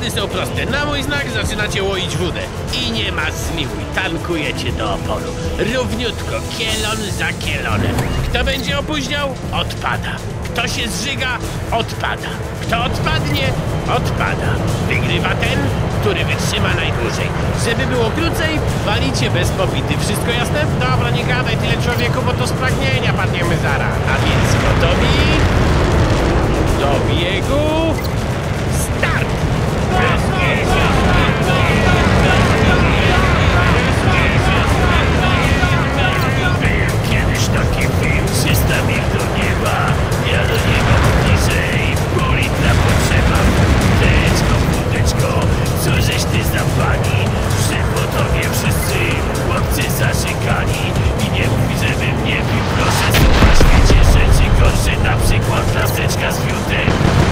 Zasady są proste. Na mój znak zaczynacie łoić wódę. I nie ma zmiłuj. Tankujecie do oporu. Równiutko, kielon za kielonem. Kto będzie opóźniał? Odpada. Kto się zżyga? Odpada. Kto odpadnie? Odpada. Wygrywa ten, który wytrzyma najdłużej. Żeby było krócej, walicie bez popity. Wszystko jasne? Dobra, nie gadaj tyle człowieku, bo to z pragnienia padniemy zaraz. A więc gotowi? Do biegu. Start! Był kiedyś taki film, 300 mil do nieba. Ja do niego bliżej, pół litra potrzeba. Wódeczko, co żeś ty za pani? Przy potowie wszyscy chłopcy zaszykani. I nie mówi, żebym nie pił, proszę, są na świecie rzeczy gorsze. Na przykład laseczka z fiutem.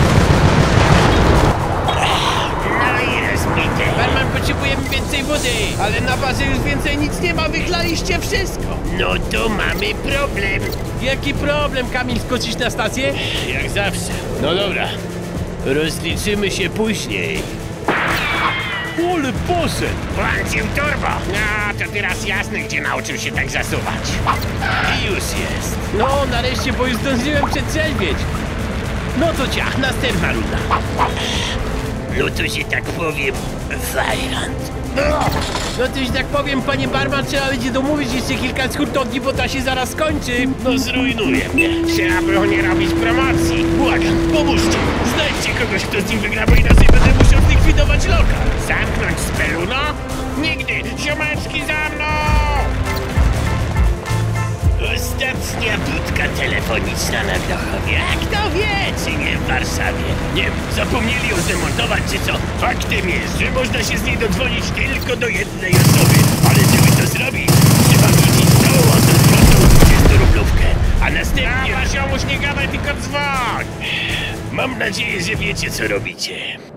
No i rozbite. Barman, potrzebujemy więcej wody. Ale na bazie już więcej nic nie ma, wychlaliście wszystko. No to mamy problem. Jaki problem, Kamil? Skoczysz na stację? Jak zawsze. No dobra. Rozliczymy się później. Ole poszedł! Włączył turbo! No, to teraz jasne, gdzie nauczył się tak zasuwać. I już jest. No, nareszcie, bo już zdążyłem przetrzeźwieć. No to ciach, następna runda. No to się tak powiem, wariant. No to się tak powiem, panie barman, trzeba będzie domówić jeszcze kilka hurtowni, bo ta się zaraz skończy. No zrujnuje mnie. Trzeba było nie robić promocji. Błagam, pomóżcie. Znajdźcie kogoś, kto z nim wygra, bo inaczej będę musiał zlikwidować lokal. Zamknąć speluno? Nigdy. Ziomeczki za mną! Ostatnia budka telefoniczna na Grochowie. A kto wie, czy nie w Warszawie? Nie, zapomnieli ją zdemontować, czy co? Faktem jest, że można się z niej dodzwonić tylko do jednej osoby. Ale żeby to zrobić, trzeba wrzucić całą odwrotną 20-rublówkę. A następnie... Ziomuś, nie gadaj, tylko dzwoń! Mam nadzieję, że wiecie, co robicie.